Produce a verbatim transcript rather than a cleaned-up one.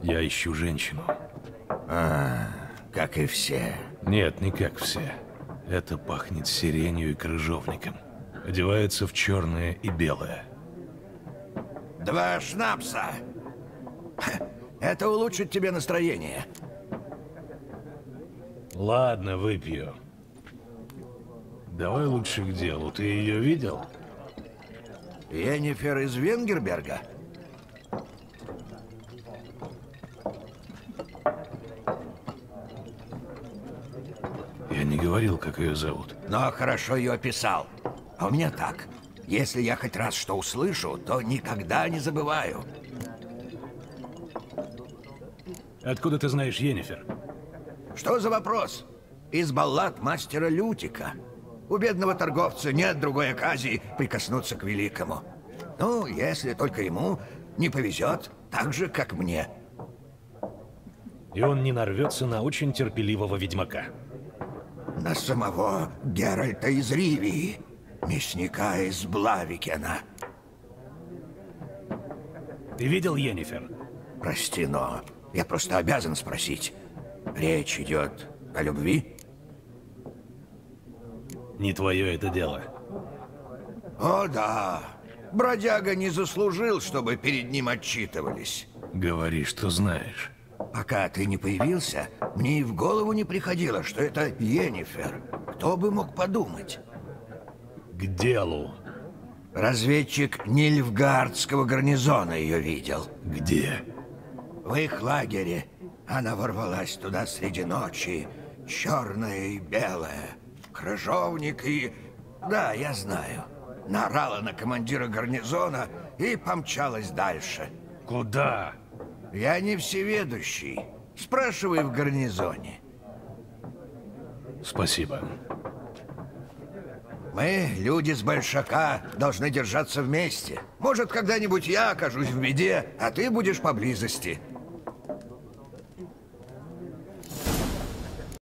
Я ищу женщину. А, как и все. Нет, не как все. Это пахнет сиренью и крыжовником. Одевается в черное и белое. Два шнапса. Это улучшит тебе настроение. Ладно, выпью. Давай лучше к делу. Ты ее видел? Йеннифер из Венгерберга? Я не говорил, как ее зовут. Но хорошо ее описал. А у меня так. Если я хоть раз что услышу, то никогда не забываю. Откуда ты знаешь Йеннифер? Что за вопрос? Из баллад мастера Лютика. У бедного торговца нет другой оказии прикоснуться к великому. Ну, если только ему не повезет, так же, как мне. И он не нарвется на очень терпеливого ведьмака. На самого Геральта из Ривии, мясника из Блавикена. Ты видел Йеннифер? Прости, но я просто обязан спросить. Речь идет о любви? Не твое это дело. О, да. Бродяга не заслужил, чтобы перед ним отчитывались. Говори, что знаешь. Пока ты не появился, мне и в голову не приходило, что это Йеннифер. Кто бы мог подумать? К делу. Разведчик Нильфгардского гарнизона ее видел. Где? В их лагере. Она ворвалась туда среди ночи. Черная и белая. Крыжовник и... Да, я знаю. Наорала на командира гарнизона и помчалась дальше. Куда? Я не всеведущий. Спрашивай в гарнизоне. Спасибо. Мы, люди с Большака, должны держаться вместе. Может, когда-нибудь я окажусь в беде, а ты будешь поблизости.